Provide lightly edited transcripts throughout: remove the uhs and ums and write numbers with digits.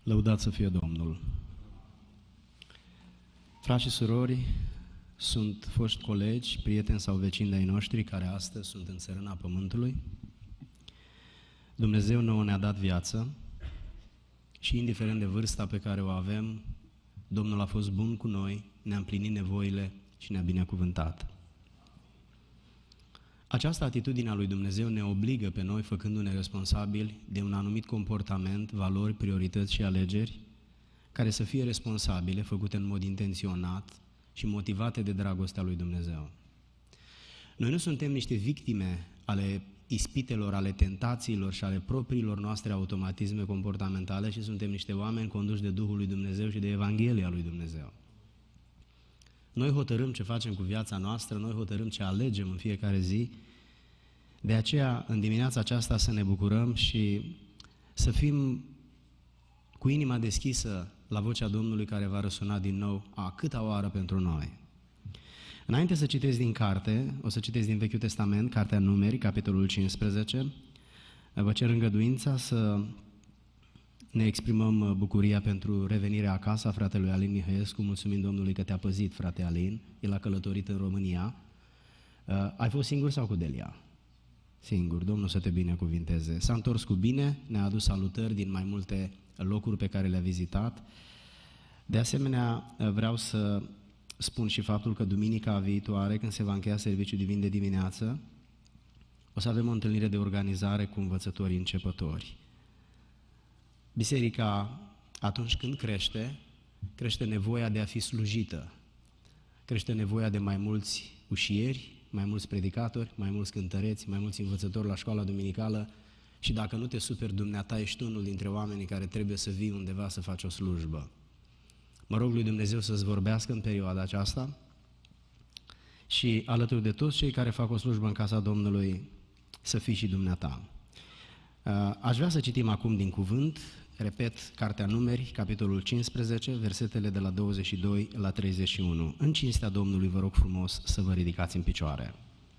Lăudat să fie Domnul! Frați și surori, sunt foști colegi, prieteni sau vecini de-ai noștri care astăzi sunt în țărâna pământului. Dumnezeu nouă ne-a dat viață și indiferent de vârsta pe care o avem, Domnul a fost bun cu noi, ne-a împlinit nevoile și ne-a binecuvântat. Această atitudine a lui Dumnezeu ne obligă pe noi, făcându-ne responsabili de un anumit comportament, valori, priorități și alegeri, care să fie responsabile, făcute în mod intenționat și motivate de dragostea lui Dumnezeu. Noi nu suntem niște victime ale ispitelor, ale tentațiilor și ale propriilor noastre automatisme comportamentale, ci suntem niște oameni conduși de Duhul lui Dumnezeu și de Evanghelia lui Dumnezeu. Noi hotărâm ce facem cu viața noastră, noi hotărâm ce alegem în fiecare zi, de aceea în dimineața aceasta să ne bucurăm și să fim cu inima deschisă la vocea Domnului care va răsuna din nou a câta oară pentru noi. Înainte să citesc din carte, o să citesc din Vechiul Testament, Cartea Numeri, capitolul 15, vă cer îngăduința să ne exprimăm bucuria pentru revenirea acasă a fratelui Alin Mihăiescu, mulțumim Domnului că te-a păzit, frate Alin, el a călătorit în România. Ai fost singur sau cu Delia? Singur, Domnul să te binecuvinteze. S-a întors cu bine, ne-a adus salutări din mai multe locuri pe care le-a vizitat. De asemenea, vreau să spun și faptul că duminica viitoare, când se va încheia serviciul divin de dimineață, o să avem o întâlnire de organizare cu învățătorii începători. Biserica, atunci când crește nevoia de a fi slujită, crește nevoia de mai mulți ușieri, mai mulți predicatori, mai mulți cântăreți, mai mulți învățători la școala duminicală și dacă nu te superi dumneata, ești unul dintre oamenii care trebuie să vii undeva să faci o slujbă. Mă rog lui Dumnezeu să-ți vorbească în perioada aceasta și alături de toți cei care fac o slujbă în casa Domnului să fii și dumneata. Aș vrea să citim acum din cuvânt, repet, Cartea Numeri, capitolul 15, versetele de la 22 la 31. În cinstea Domnului vă rog frumos să vă ridicați în picioare.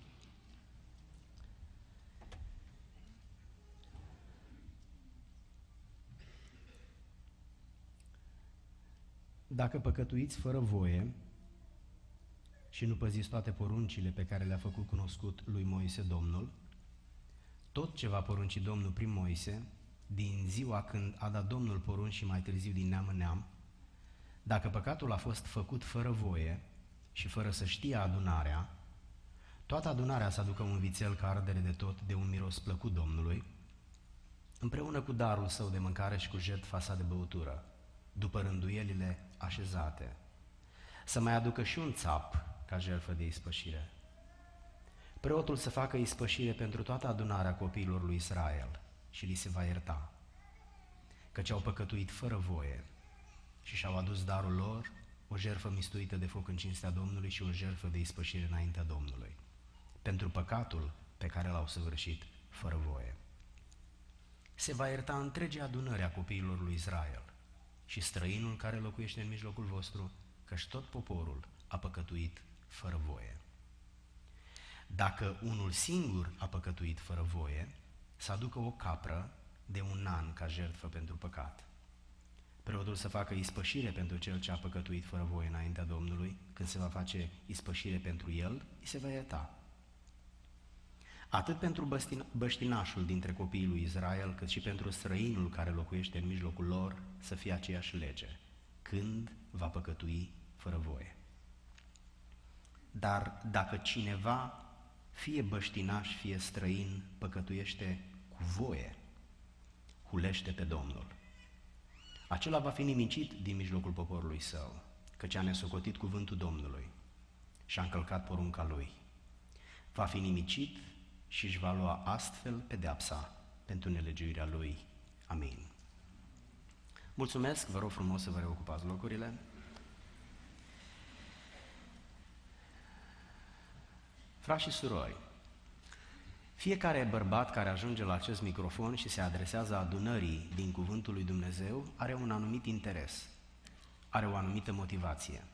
Dacă păcătuiți fără voie și nu păziți toate poruncile pe care le-a făcut cunoscut lui Moise Domnul, tot ce va porunci Domnul prin Moise, din ziua când a dat Domnul porunci și mai târziu din neam în neam, dacă păcatul a fost făcut fără voie și fără să știe adunarea, toată adunarea să aducă un vițel ca ardere de tot, de un miros plăcut Domnului, împreună cu darul său de mâncare și cu jertfa sa de băutură, după rânduielile așezate, să mai aducă și un țap ca jertfă de ispășire. Preotul să facă ispășire pentru toată adunarea copiilor lui Israel și li se va ierta, căci au păcătuit fără voie și și-au adus darul lor, o jertfă mistuită de foc în cinstea Domnului și o jertfă de ispășire înaintea Domnului, pentru păcatul pe care l-au săvârșit fără voie. Se va ierta întregii adunări a copiilor lui Israel și străinul care locuiește în mijlocul vostru, căci tot poporul a păcătuit fără voie. Dacă unul singur a păcătuit fără voie, să aducă o capră de 1 an ca jertfă pentru păcat. Preotul să facă ispășire pentru cel ce a păcătuit fără voie înaintea Domnului, când se va face ispășire pentru el, îi se va ierta. Atât pentru băștinașul dintre copiii lui Israel, cât și pentru străinul care locuiește în mijlocul lor, să fie aceeași lege, când va păcătui fără voie. Dar dacă cineva, fie băștinaș, fie străin, păcătuiește cu voie, hulește pe Domnul, acela va fi nimicit din mijlocul poporului său, căci a nesocotit cuvântul Domnului și a încălcat porunca lui. Va fi nimicit și își va lua astfel pedeapsa pentru nelegiuirea lui. Amin. Mulțumesc, vă rog frumos să vă reocupați locurile. Frați și surori, fiecare bărbat care ajunge la acest microfon și se adresează adunării din Cuvântul lui Dumnezeu are un anumit interes, are o anumită motivație.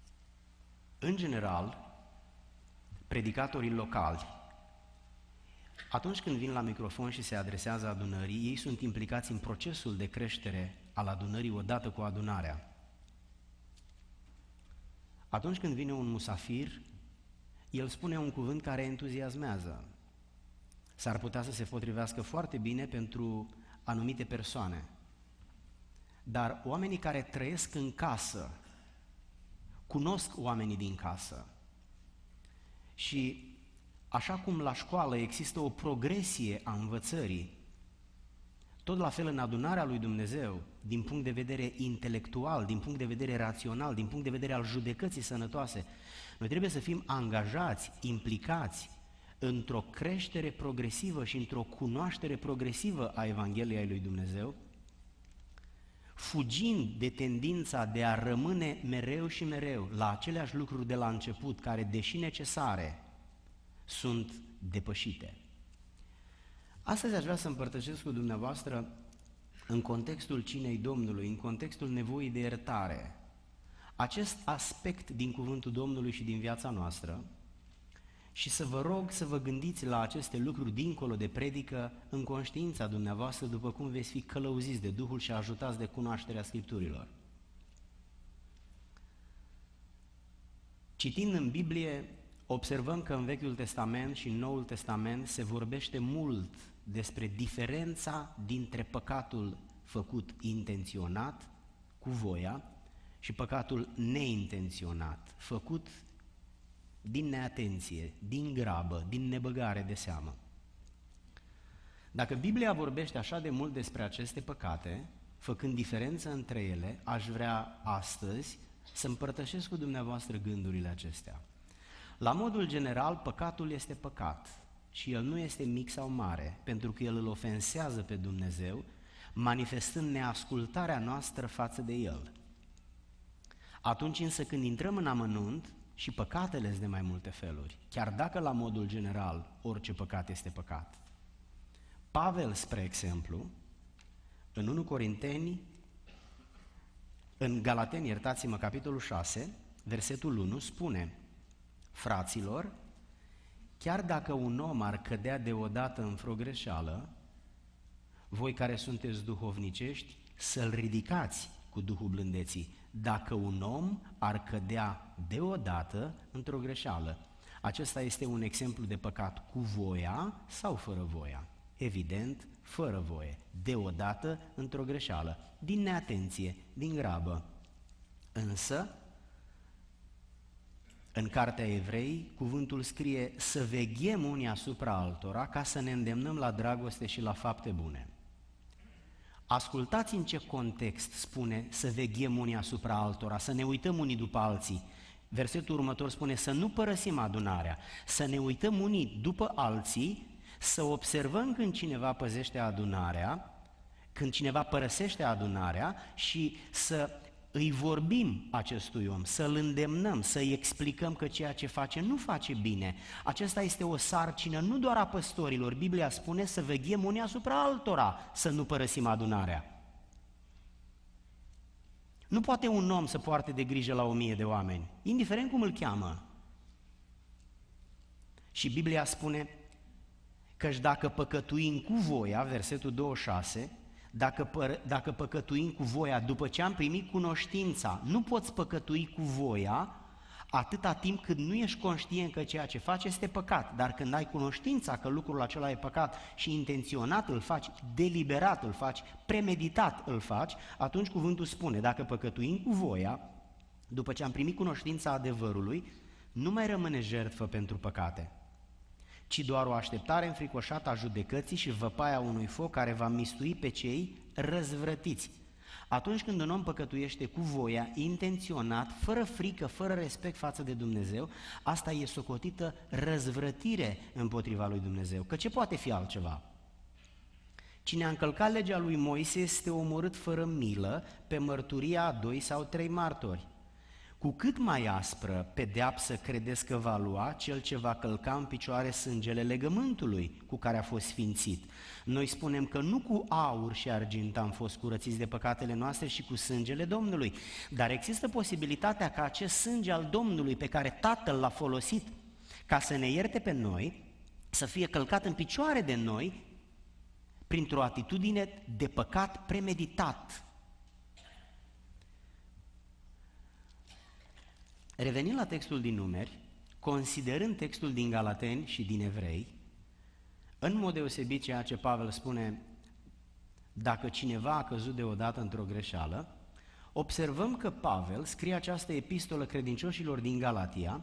În general, predicatorii locali atunci când vin la microfon și se adresează adunării, ei sunt implicați în procesul de creștere al adunării odată cu adunarea. Atunci când vine un musafir, el spune un cuvânt care entuziasmează. S-ar putea să se potrivească foarte bine pentru anumite persoane. Dar oamenii care trăiesc în casă, cunosc oamenii din casă. Și așa cum la școală există o progresie a învățării, tot la fel în adunarea lui Dumnezeu, din punct de vedere intelectual, din punct de vedere rațional, din punct de vedere al judecății sănătoase, noi trebuie să fim angajați, implicați într-o creștere progresivă și într-o cunoaștere progresivă a Evangheliei lui Dumnezeu, fugind de tendința de a rămâne mereu și mereu la aceleași lucruri de la început, care, deși necesare, sunt depășite. Astăzi aș vrea să împărtășesc cu dumneavoastră, în contextul cinei Domnului, în contextul nevoii de iertare, acest aspect din cuvântul Domnului și din viața noastră, și să vă rog să vă gândiți la aceste lucruri dincolo de predică, în conștiința dumneavoastră, după cum veți fi călăuziți de Duhul și ajutați de cunoașterea Scripturilor. Citind în Biblie, observăm că în Vechiul Testament și în Noul Testament se vorbește mult despre diferența dintre păcatul făcut intenționat, cu voia, și păcatul neintenționat, făcut din neatenție, din grabă, din nebăgare de seamă. Dacă Biblia vorbește așa de mult despre aceste păcate, făcând diferență între ele, aș vrea astăzi să împărtășesc cu dumneavoastră gândurile acestea. La modul general, păcatul este păcat și el nu este mic sau mare, pentru că el îl ofensează pe Dumnezeu, manifestând neascultarea noastră față de el. Atunci însă când intrăm în amănunt, și păcatele sunt de mai multe feluri, chiar dacă la modul general orice păcat este păcat. Pavel, spre exemplu, în 1 Corinteni, în Galateni, iertați-mă, capitolul 6, versetul 1, spune: fraților, chiar dacă un om ar cădea deodată în vreo greșeală, voi care sunteți duhovnicești, să-l ridicați cu Duhul blândeții. Dacă un om ar cădea deodată într-o greșeală, acesta este un exemplu de păcat cu voia sau fără voia. Evident, fără voie, deodată într-o greșeală, din neatenție, din grabă. Însă, în Cartea Evrei, cuvântul scrie să veghem unii asupra altora ca să ne îndemnăm la dragoste și la fapte bune. Ascultați în ce context spune să veghem unii asupra altora, să ne uităm unii după alții. Versetul următor spune să nu părăsim adunarea, să ne uităm unii după alții, să observăm când cineva păzește adunarea, când cineva părăsește adunarea și să îi vorbim acestui om, să-l îndemnăm, să-i explicăm că ceea ce face nu face bine. Acesta este o sarcină nu doar a păstorilor, Biblia spune să veghem unii asupra altora, să nu părăsim adunarea. Nu poate un om să poarte de grijă la 1000 de oameni, indiferent cum îl cheamă. Și Biblia spune căci dacă păcătuim cu voia, versetul 26, dacă păcătuim cu voia după ce am primit cunoștința, nu poți păcătui cu voia atâta timp cât nu ești conștient că ceea ce faci este păcat, dar când ai cunoștința că lucrul acela e păcat și intenționat îl faci, deliberat îl faci, premeditat îl faci, atunci cuvântul spune, dacă păcătuim cu voia, după ce am primit cunoștința adevărului, nu mai rămâne jertfă pentru păcate, ci doar o așteptare înfricoșată a judecății și văpaia unui foc care va mistui pe cei răzvrătiți. Atunci când un om păcătuiește cu voia, intenționat, fără frică, fără respect față de Dumnezeu, asta e socotită răzvrătire împotriva lui Dumnezeu. Că ce poate fi altceva? Cine a încălcat legea lui Moise este omorât fără milă pe mărturia a 2 sau 3 martori. Cu cât mai aspră pedeapsă credeți că va lua cel ce va călca în picioare sângele legământului cu care a fost sfințit? Noi spunem că nu cu aur și argint am fost curățiți de păcatele noastre și cu sângele Domnului, dar există posibilitatea ca acest sânge al Domnului pe care Tatăl l-a folosit ca să ne ierte pe noi, să fie călcat în picioare de noi printr-o atitudine de păcat premeditat. Revenind la textul din Numeri, considerând textul din Galateni și din Evrei, în mod deosebit ceea ce Pavel spune, dacă cineva a căzut deodată într-o greșeală, observăm că Pavel scrie această epistolă credincioșilor din Galatia,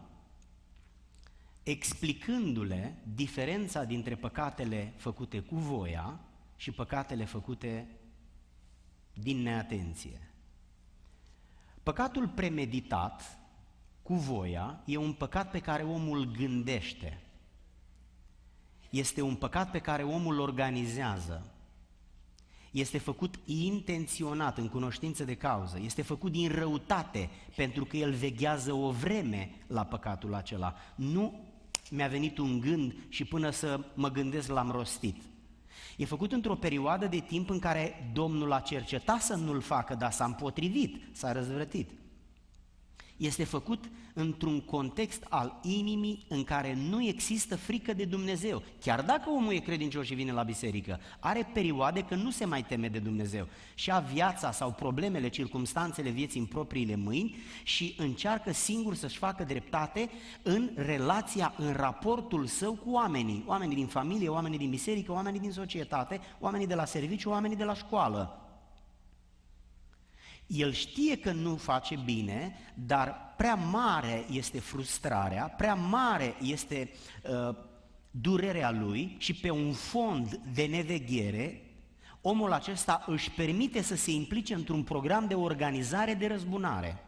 explicându-le diferența dintre păcatele făcute cu voia și păcatele făcute din neatenție. Păcatul premeditat cu voia e un păcat pe care omul gândește. Este un păcat pe care omul organizează. Este făcut intenționat, în cunoștință de cauză. Este făcut din răutate, pentru că el veghează o vreme la păcatul acela. Nu mi-a venit un gând și până să mă gândesc l-am rostit. E făcut într-o perioadă de timp în care Domnul a cercetat să nu-l facă, dar s-a împotrivit, s-a răzvrătit. Este făcut într-un context al inimii în care nu există frică de Dumnezeu. Chiar dacă omul e credincios și vine la biserică, are perioade când nu se mai teme de Dumnezeu și a viața sau problemele, circumstanțele vieții în propriile mâini și încearcă singur să-și facă dreptate în relația, în raportul său cu oamenii, oamenii din familie, oamenii din biserică, oamenii din societate, oamenii de la serviciu, oamenii de la școală. El știe că nu face bine, dar prea mare este frustrarea, prea mare este durerea lui și pe un fond de neveghere, omul acesta își permite să se implice într-un program de organizare de răzbunare.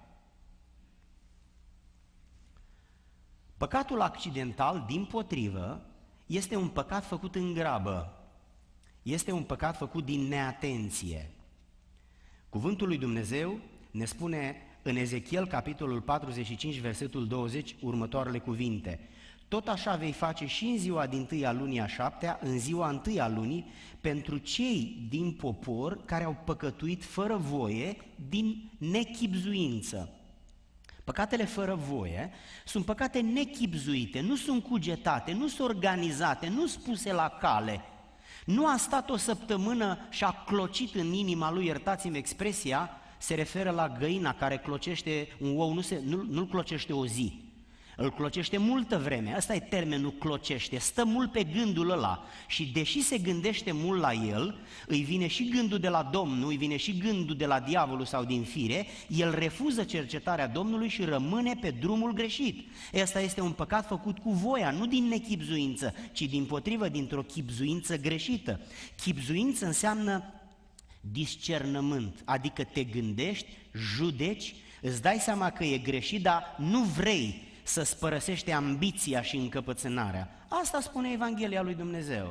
Păcatul accidental, dimpotrivă, este un păcat făcut în grabă, este un păcat făcut din neatenție. Cuvântul lui Dumnezeu ne spune în Ezechiel, capitolul 45, versetul 20, următoarele cuvinte: tot așa vei face și în ziua dintâi a lunii a șaptea, în ziua întâi a lunii, pentru cei din popor care au păcătuit fără voie din nechibzuință. Păcatele fără voie sunt păcate nechibzuite, nu sunt cugetate, nu sunt organizate, nu sunt puse la cale. Nu a stat o săptămână și a clocit în inima lui, iertați-mi expresia, se referă la găina care clocește un ou, nu-l clocește o zi, îl clocește multă vreme, ăsta e termenul clocește, stă mult pe gândul ăla și deși se gândește mult la el, îi vine și gândul de la Domnul, îi vine și gândul de la diavolul sau din fire, el refuză cercetarea Domnului și rămâne pe drumul greșit. Ăsta este un păcat făcut cu voia, nu din nechibzuință, ci dimpotrivă dintr-o chibzuință greșită. Chibzuință înseamnă discernământ, adică te gândești, judeci, îți dai seama că e greșit, dar nu vrei să-ți părăsești ambiția și încăpățânarea. Asta spune Evanghelia lui Dumnezeu.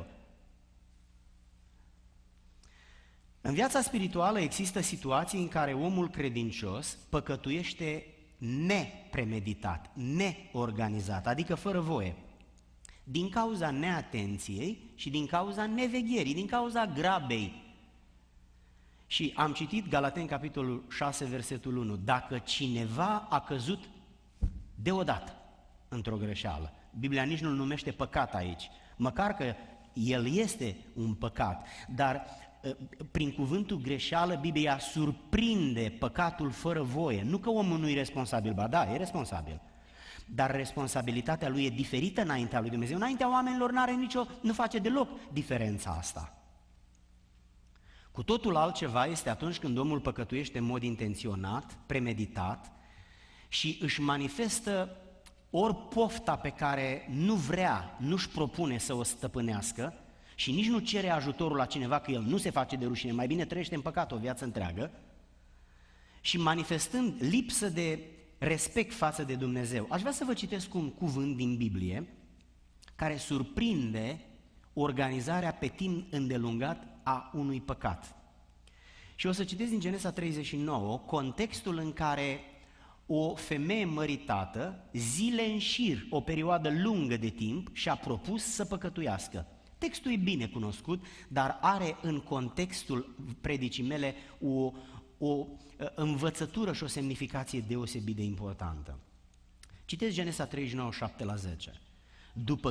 În viața spirituală există situații în care omul credincios păcătuiește nepremeditat, neorganizat, adică fără voie, din cauza neatenției și din cauza nevegherii, din cauza grabei. Și am citit Galateni, capitolul 6, versetul 1, dacă cineva a căzut deodată într-o greșeală. Biblia nici nu-l numește păcat aici, măcar că el este un păcat, dar prin cuvântul greșeală Biblia surprinde păcatul fără voie, nu că omul nu e responsabil, ba da, e responsabil, dar responsabilitatea lui e diferită înaintea lui Dumnezeu, înaintea oamenilor nu face deloc diferența asta. Cu totul altceva este atunci când omul păcătuiește în mod intenționat, premeditat, și își manifestă ori pofta pe care nu vrea, nu-și propune să o stăpânească și nici nu cere ajutorul la cineva, că el nu se face de rușine, mai bine trăiește în păcat o viață întreagă, și manifestând lipsă de respect față de Dumnezeu. Aș vrea să vă citesc un cuvânt din Biblie care surprinde organizarea pe timp îndelungat a unui păcat. Și o să citesc din Genesa 39 contextul în care o femeie măritată, zile în șir, o perioadă lungă de timp, și-a propus să păcătuiască. Textul e bine cunoscut, dar are în contextul predicii mele o învățătură și o semnificație deosebit de importantă. Citesc Genesa 39, 7-10. După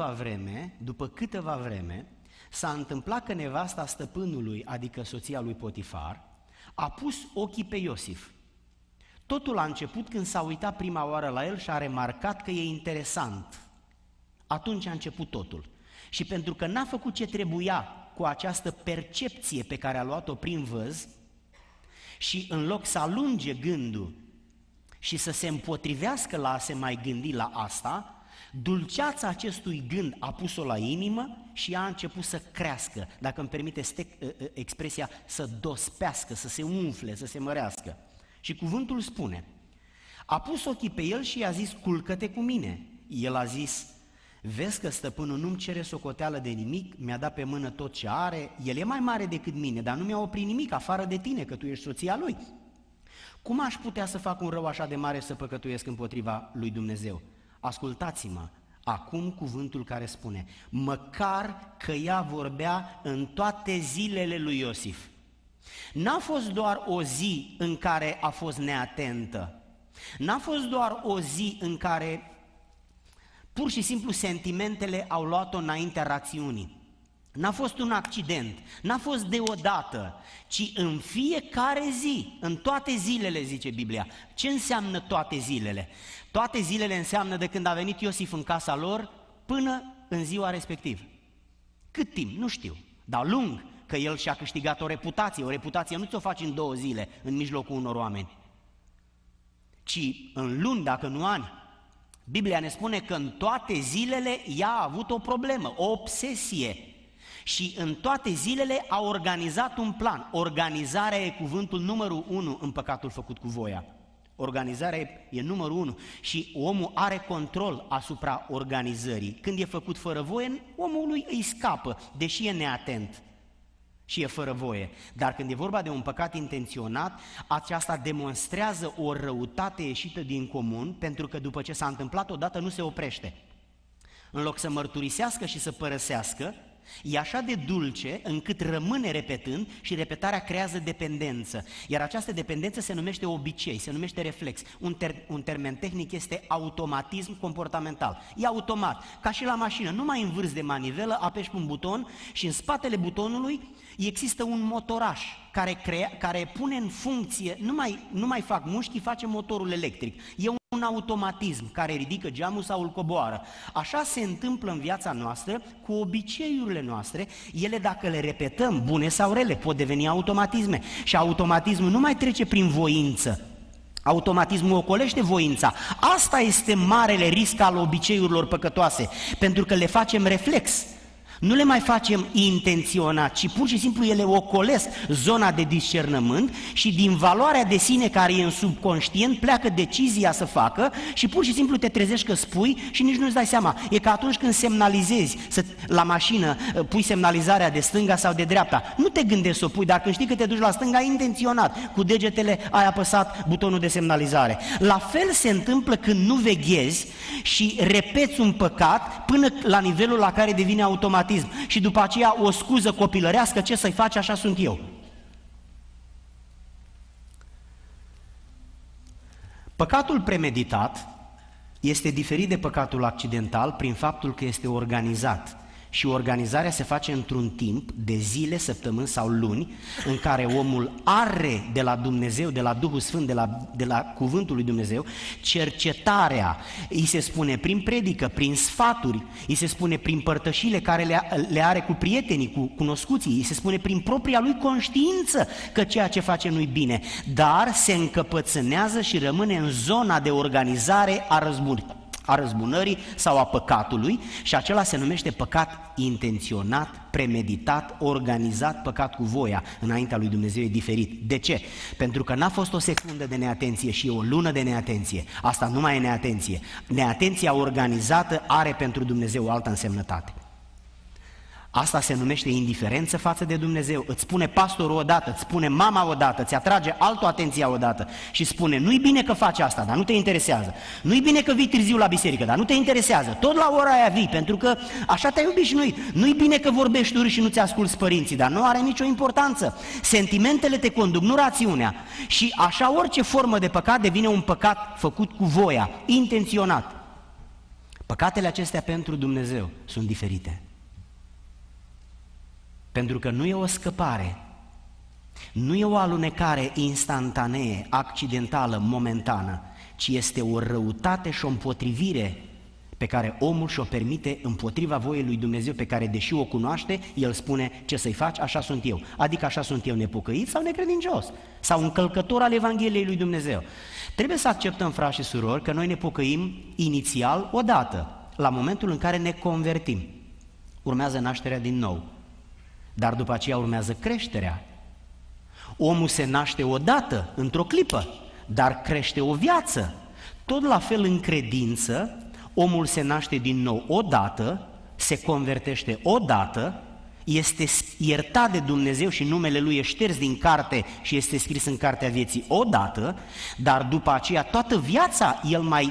câteva vreme, s-a întâmplat că nevasta stăpânului, adică soția lui Potifar, a pus ochii pe Iosif. Totul a început când s-a uitat prima oară la el și a remarcat că e interesant. Atunci a început totul. Și pentru că n-a făcut ce trebuia cu această percepție pe care a luat-o prin văz, și în loc să alunge gândul și să se împotrivească la a se mai gândi la asta, dulceața acestui gând a pus-o la inimă și ea a început să crească, dacă îmi permite expresia, să dospească, să se umfle, să se mărească. Și cuvântul spune, a pus ochii pe el și i-a zis, culcă-te cu mine. El a zis, vezi că stăpânul nu-mi cere socoteală de nimic, mi-a dat pe mână tot ce are, el e mai mare decât mine, dar nu mi-a oprit nimic afară de tine, că tu ești soția lui. Cum aș putea să fac un rău așa de mare să păcătuiesc împotriva lui Dumnezeu? Ascultați-mă, acum cuvântul care spune, măcar că ea vorbea în toate zilele lui Iosif. N-a fost doar o zi în care a fost neatentă, n-a fost doar o zi în care pur și simplu sentimentele au luat-o înaintea rațiunii. N-a fost un accident, n-a fost deodată, ci în fiecare zi, în toate zilele, zice Biblia. Ce înseamnă toate zilele? Toate zilele înseamnă de când a venit Iosif în casa lor până în ziua respectivă. Cât timp? Nu știu, dar lung, că el și-a câștigat o reputație nu ți-o faci în 2 zile, în mijlocul unor oameni, ci în luni, dacă nu ani. Biblia ne spune că în toate zilele ea a avut o problemă, o obsesie. Și în toate zilele a organizat un plan. Organizarea e cuvântul numărul 1 în păcatul făcut cu voia. Organizarea e numărul 1 și omul are control asupra organizării. Când e făcut fără voie, omul îi scapă, deși e neatent și e fără voie. Dar când e vorba de un păcat intenționat, aceasta demonstrează o răutate ieșită din comun, pentru că după ce s-a întâmplat odată nu se oprește. În loc să mărturisească și să părăsească, e așa de dulce încât rămâne repetând și repetarea creează dependență. Iar această dependență se numește obicei, se numește reflex. Un termen tehnic este automatism comportamental. E automat, ca și la mașină, nu mai învârți de manivelă, apeși pe un buton și în spatele butonului există un motoraș care pune în funcție, nu mai fac mușchi, face motorul electric. E un automatism care ridică geamul sau îl coboară. Așa se întâmplă în viața noastră cu obiceiurile noastre. Ele, dacă le repetăm, bune sau rele, pot deveni automatisme. Și automatismul nu mai trece prin voință. Automatismul ocolește voința. Asta este marele risc al obiceiurilor păcătoase, pentru că le facem reflex. Nu le mai facem intenționat, ci pur și simplu ele ocolesc zona de discernământ și din valoarea de sine care e în subconștient pleacă decizia să facă și pur și simplu te trezești că spui și nici nu-ți dai seama. E ca atunci când semnalizezi la mașină, pui semnalizarea de stânga sau de dreapta. Nu te gândești să o pui, dar când știi că te duci la stânga, intenționat, cu degetele ai apăsat butonul de semnalizare. La fel se întâmplă când nu veghezi și repeți un păcat până la nivelul la care devine automatism. Și după aceea o scuză copilărească, ce să-i faci, așa sunt eu. Păcatul premeditat este diferit de păcatul accidental prin faptul că este organizat. Și organizarea se face într-un timp de zile, săptămâni sau luni în care omul are de la Dumnezeu, de la Duhul Sfânt, de la Cuvântul lui Dumnezeu, cercetarea, îi se spune prin predică, prin sfaturi, îi se spune prin părtășile care le are cu prietenii, cu cunoscuții, îi se spune prin propria lui conștiință că ceea ce face nu-i bine, dar se încăpățânează și rămâne în zona de organizare a răzbunării sau a păcatului și acela se numește păcat intenționat, premeditat, organizat, păcat cu voia. Înaintea lui Dumnezeu e diferit. De ce? Pentru că n-a fost o secundă de neatenție și o lună de neatenție. Asta nu mai e neatenție. Neatenția organizată are pentru Dumnezeu o altă însemnătate. Asta se numește indiferență față de Dumnezeu. Îți spune pastorul odată, îți spune mama odată, îți atrage altul atenția odată și spune, nu-i bine că faci asta, dar nu te interesează. Nu-i bine că vii târziu la biserică, dar nu te interesează. Tot la ora aia vii, pentru că așa te-ai obișnuit. Nu-i bine că vorbești urât și nu-ți asculți părinții, dar nu are nicio importanță. Sentimentele te conduc, nu rațiunea. Și așa orice formă de păcat devine un păcat făcut cu voia, intenționat. Păcatele acestea pentru Dumnezeu sunt diferite. Pentru că nu e o scăpare, nu e o alunecare instantanee, accidentală, momentană, ci este o răutate și o împotrivire pe care omul și-o permite împotriva voiei lui Dumnezeu, pe care, deși o cunoaște, el spune: ce să-i faci, așa sunt eu. Adică așa sunt eu, nepocăit sau necredincios, sau încălcător al Evangheliei lui Dumnezeu. Trebuie să acceptăm, frați și surori, că noi ne pocăim inițial odată, la momentul în care ne convertim. Urmează nașterea din nou, dar după aceea urmează creșterea. Omul se naște odată, într-o clipă, dar crește o viață. Tot la fel în credință, omul se naște din nou odată, se convertește odată, este iertat de Dumnezeu și numele lui e șters din carte și este scris în cartea vieții odată, dar după aceea toată viața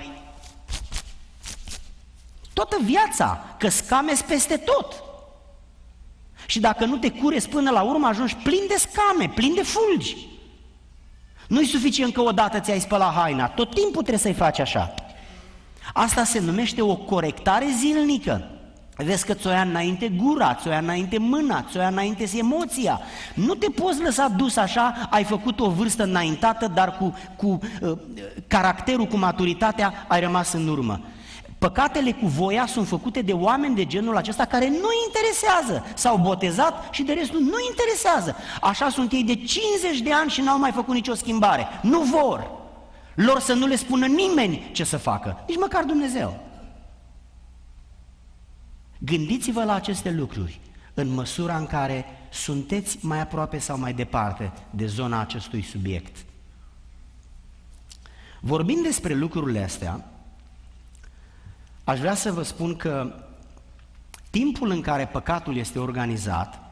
toată viața, că scamezi peste tot. Și dacă nu te curezi până la urmă, ajungi plin de scame, plin de fulgi. Nu-i suficient că odată ți-ai spălat haina, tot timpul trebuie să-i faci așa. Asta se numește o corectare zilnică. Vezi că ți-o ia înainte gura, ți-o ia înainte mâna, ți-o ia înainte emoția. Nu te poți lăsa dus așa, ai făcut o vârstă înaintată, dar cu caracterul, cu maturitatea ai rămas în urmă. Păcatele cu voia sunt făcute de oameni de genul acesta care nu-i interesează. S-au botezat și de restul nu-i interesează. Așa sunt ei de 50 de ani și n-au mai făcut nicio schimbare. Nu vor. Lor să nu le spună nimeni ce să facă, nici măcar Dumnezeu. Gândiți-vă la aceste lucruri în măsura în care sunteți mai aproape sau mai departe de zona acestui subiect. Vorbind despre lucrurile astea, aș vrea să vă spun că timpul în care păcatul este organizat,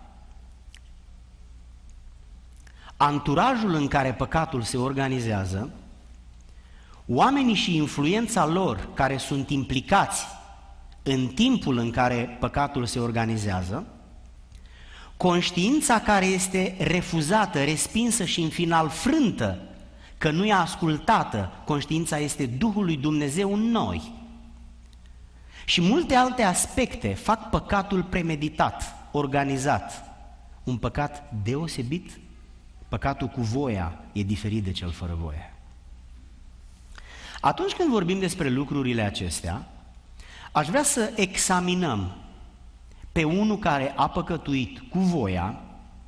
anturajul în care păcatul se organizează, oamenii și influența lor care sunt implicați în timpul în care păcatul se organizează, conștiința care este refuzată, respinsă și în final frântă, că nu e ascultată, conștiința este Duhul lui Dumnezeu în noi. Și multe alte aspecte fac păcatul premeditat, organizat. Un păcat deosebit, păcatul cu voia, e diferit de cel fără voie. Atunci când vorbim despre lucrurile acestea, aș vrea să examinăm pe unul care a păcătuit cu voia.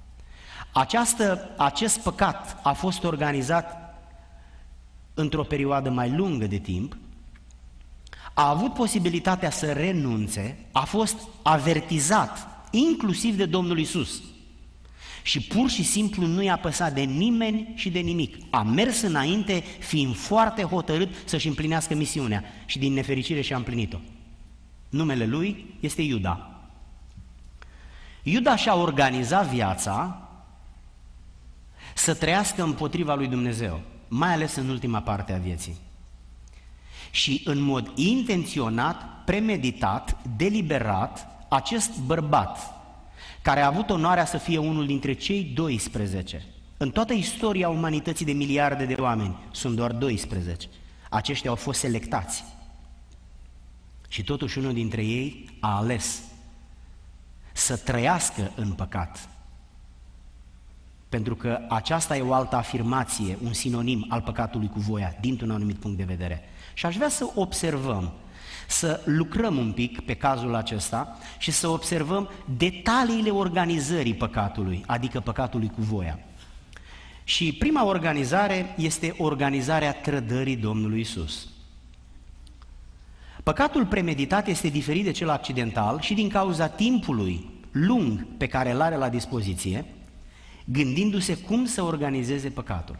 Acest păcat a fost organizat într-o perioadă mai lungă de timp, a avut posibilitatea să renunțe, a fost avertizat inclusiv de Domnul Iisus și pur și simplu nu i-a păsat de nimeni și de nimic. A mers înainte fiind foarte hotărât să-și împlinească misiunea și din nefericire și-a împlinit-o. Numele lui este Iuda. Iuda și-a organizat viața să trăiască împotriva lui Dumnezeu, mai ales în ultima parte a vieții. Și în mod intenționat, premeditat, deliberat, acest bărbat, care a avut onoarea să fie unul dintre cei 12, în toată istoria umanității de miliarde de oameni, sunt doar 12, aceștia au fost selectați. Și totuși unul dintre ei a ales să trăiască în păcat. Pentru că aceasta e o altă afirmație, un sinonim al păcatului cu voia, dintr-un anumit punct de vedere. Și aș vrea să observăm, să lucrăm un pic pe cazul acesta și să observăm detaliile organizării păcatului, adică păcatului cu voia. Și prima organizare este organizarea trădării Domnului Iisus. Păcatul premeditat este diferit de cel accidental și din cauza timpului lung pe care îl are la dispoziție, gândindu-se cum să organizeze păcatul.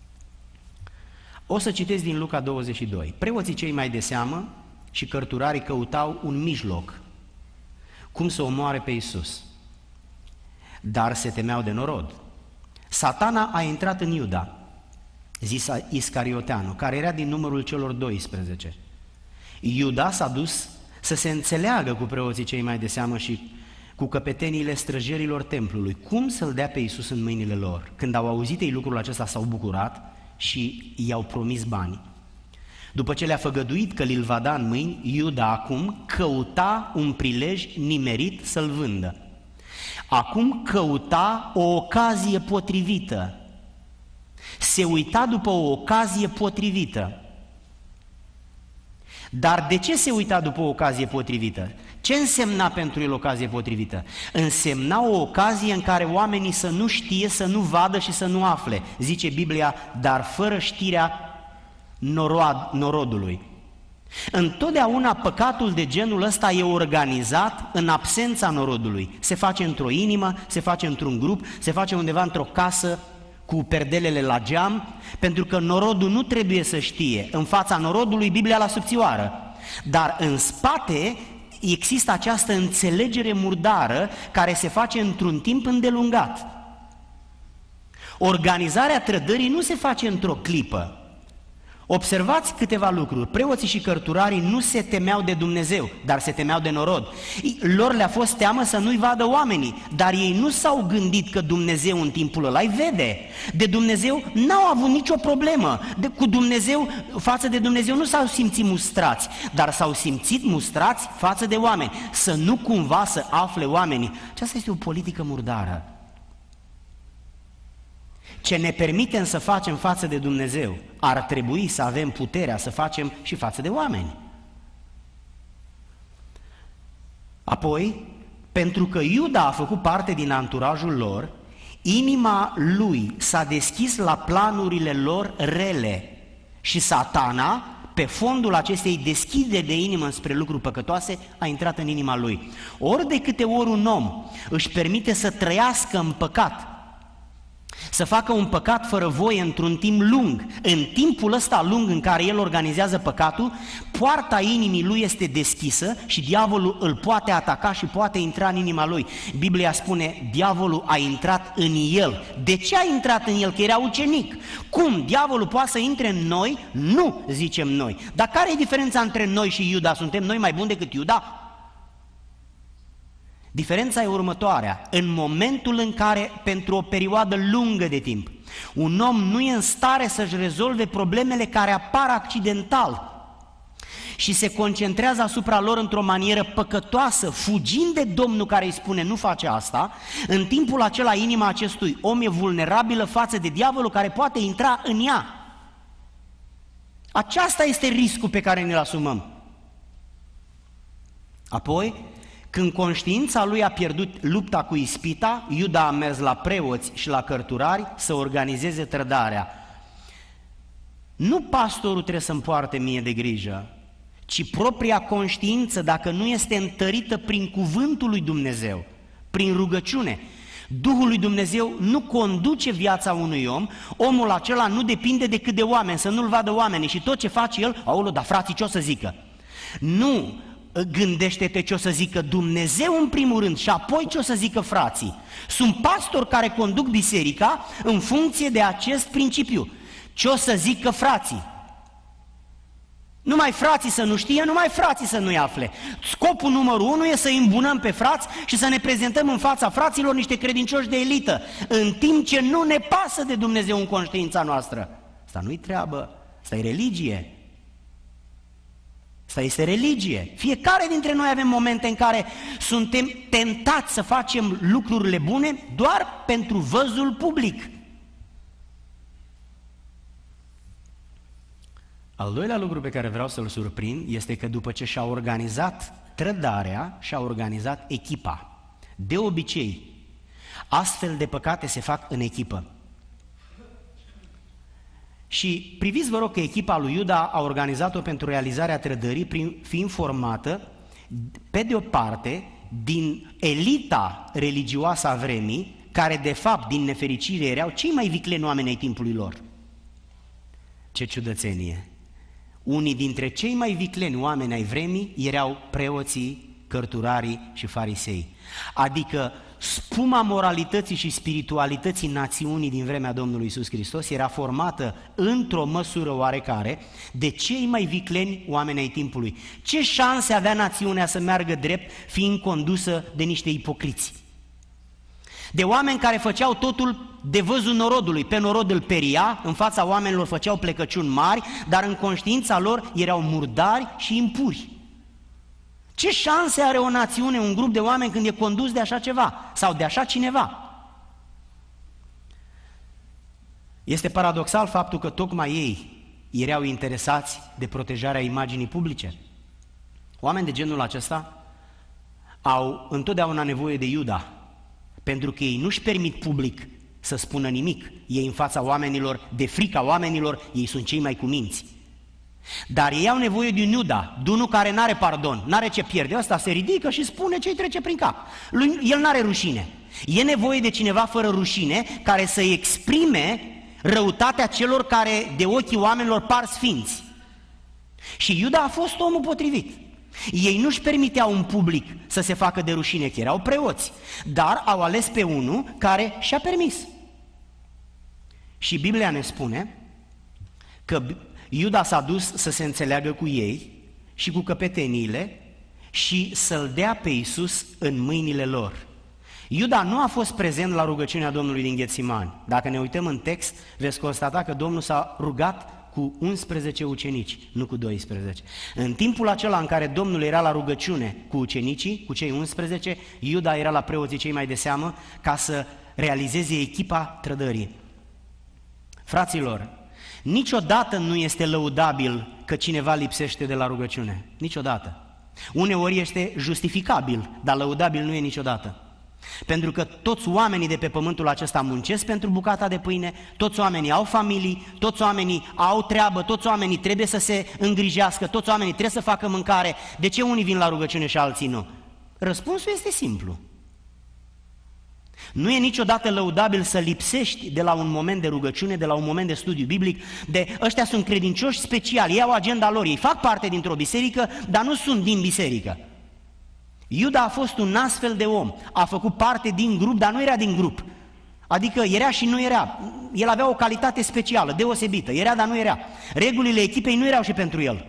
O să citesc din Luca 22. Preoții cei mai de seamă și cărturarii căutau un mijloc, cum să omoare pe Iisus, dar se temeau de norod. Satana a intrat în Iuda, zis Iscarioteanu, care era din numărul celor 12. Iuda s-a dus să se înțeleagă cu preoții cei mai de seamă și cu căpeteniile străjerilor templului, cum să-L dea pe Iisus în mâinile lor. Când au auzit ei lucrul acesta, s-au bucurat și i-au promis bani. După ce le-a făgăduit că li-l va da în mâini, Iuda acum căuta un prilej nimerit să-l vândă. Acum căuta o ocazie potrivită. Se uita după o ocazie potrivită. Dar de ce se uita după o ocazie potrivită? Ce însemna pentru el ocazie potrivită? Însemna o ocazie în care oamenii să nu știe, să nu vadă și să nu afle. Zice Biblia, dar fără știrea norodului. Întotdeauna păcatul de genul ăsta e organizat în absența norodului. Se face într-o inimă, se face într-un grup, se face undeva într-o casă cu perdelele la geam, pentru că norodul nu trebuie să știe. În fața norodului Biblia la subțioară, dar în spate există această înțelegere murdară care se face într-un timp îndelungat. Organizarea trădării nu se face într-o clipă. Observați câteva lucruri. Preoții și cărturarii nu se temeau de Dumnezeu, dar se temeau de norod. Lor le-a fost teamă să nu-i vadă oamenii, dar ei nu s-au gândit că Dumnezeu în timpul ăla îi vede. De Dumnezeu n-au avut nicio problemă. Cu Dumnezeu, față de Dumnezeu nu s-au simțit mustrați, dar s-au simțit mustrați față de oameni, să nu cumva să afle oamenii. Aceasta este o politică murdară. Ce ne permitem să facem față de Dumnezeu, ar trebui să avem puterea să facem și față de oameni. Apoi, pentru că Iuda a făcut parte din anturajul lor, inima lui s-a deschis la planurile lor rele și Satana, pe fondul acestei deschideri de inimă spre lucruri păcătoase, a intrat în inima lui. Ori de câte ori un om își permite să trăiască în păcat, să facă un păcat fără voie într-un timp lung, în timpul ăsta lung în care el organizează păcatul, poarta inimii lui este deschisă și diavolul îl poate ataca și poate intra în inima lui. Biblia spune, diavolul a intrat în el. De ce a intrat în el? Că era ucenic. Cum? Diavolul poate să intre în noi? Nu, zicem noi. Dar care e diferența între noi și Iuda? Suntem noi mai buni decât Iuda? Diferența e următoarea: în momentul în care, pentru o perioadă lungă de timp, un om nu e în stare să-și rezolve problemele care apar accidental și se concentrează asupra lor într-o manieră păcătoasă, fugind de Domnul care îi spune nu face asta, în timpul acela inima acestui om e vulnerabilă față de diavolul care poate intra în ea. Aceasta este riscul pe care ne-l asumăm. Apoi, când conștiința lui a pierdut lupta cu ispita, Iuda a mers la preoți și la cărturari să organizeze trădarea. Nu pastorul trebuie să-mi poarte mie de grijă, ci propria conștiință, dacă nu este întărită prin cuvântul lui Dumnezeu, prin rugăciune. Duhul lui Dumnezeu nu conduce viața unui om, omul acela nu depinde decât de oameni, să nu-l vadă oamenii și tot ce face el, aoleu, dar frații ce o să zică? Nu gândește-te ce o să zică Dumnezeu în primul rând și apoi ce o să zică frații. Sunt pastori care conduc biserica în funcție de acest principiu. Ce o să zică frații? Numai frații să nu știe, numai frații să nu-i afle. Scopul numărul 1 e să îmbunăm pe frați și să ne prezentăm în fața fraților niște credincioși de elită, în timp ce nu ne pasă de Dumnezeu în conștiința noastră. Asta nu-i treabă, asta e religie. Asta este religie. Fiecare dintre noi avem momente în care suntem tentați să facem lucrurile bune doar pentru văzul public. Al doilea lucru pe care vreau să-l surprind este că după ce și-a organizat trădarea, și-a organizat echipa. De obicei, astfel de păcate se fac în echipă. Și priviți, vă rog, că echipa lui Iuda a organizat-o pentru realizarea trădării, fiind formată, pe de o parte, din elita religioasă a vremii, care de fapt, din nefericire, erau cei mai vicleni oameni ai timpului lor. Ce ciudățenie! Unii dintre cei mai vicleni oameni ai vremii erau preoții, cărturarii și farisei. Adică spuma moralității și spiritualității națiunii din vremea Domnului Iisus Hristos era formată într-o măsură oarecare de cei mai vicleni oameni ai timpului. Ce șanse avea națiunea să meargă drept fiind condusă de niște ipocriți? De oameni care făceau totul de văzul norodului. Pe norod îl peria, în fața oamenilor făceau plecăciuni mari, dar în conștiința lor erau murdari și impuri. Ce șanse are o națiune, un grup de oameni când e condus de așa ceva sau de așa cineva? Este paradoxal faptul că tocmai ei erau interesați de protejarea imaginii publice. Oameni de genul acesta au întotdeauna nevoie de Iuda, pentru că ei nu-și permit public să spună nimic. Ei în fața oamenilor, de frica oamenilor, ei sunt cei mai cuminți. Dar ei au nevoie de un Iuda, de unul care n-are pardon, n-are ce pierde. Ăsta se ridică și spune ce-i trece prin cap. El n-are rușine. E nevoie de cineva fără rușine care să exprime răutatea celor care de ochii oamenilor par sfinți. Și Iuda a fost omul potrivit. Ei nu-și permiteau în public să se facă de rușine, că erau preoți, dar au ales pe unul care și-a permis. Și Biblia ne spune că Iuda s-a dus să se înțeleagă cu ei și cu căpeteniile și să-l dea pe Iisus în mâinile lor. Iuda nu a fost prezent la rugăciunea Domnului din Ghetsimani. Dacă ne uităm în text, veți constata că Domnul s-a rugat cu 11 ucenici, nu cu 12. În timpul acela în care Domnul era la rugăciune cu ucenicii, cu cei 11, Iuda era la preoții cei mai de seamă ca să realizeze echipa trădării. Fraților, niciodată nu este lăudabil că cineva lipsește de la rugăciune. Niciodată. Uneori este justificabil, dar lăudabil nu e niciodată. Pentru că toți oamenii de pe pământul acesta muncesc pentru bucata de pâine, toți oamenii au familii, toți oamenii au treabă, toți oamenii trebuie să se îngrijească, toți oamenii trebuie să facă mâncare. De ce unii vin la rugăciune și alții nu? Răspunsul este simplu. Nu e niciodată lăudabil să lipsești de la un moment de rugăciune, de la un moment de studiu biblic, de ăștia sunt credincioși speciali, ei au agenda lor, ei fac parte dintr-o biserică, dar nu sunt din biserică. Iuda a fost un astfel de om, a făcut parte din grup, dar nu era din grup. Adică era și nu era, el avea o calitate specială, deosebită, era, dar nu era. Regulile echipei nu erau și pentru el.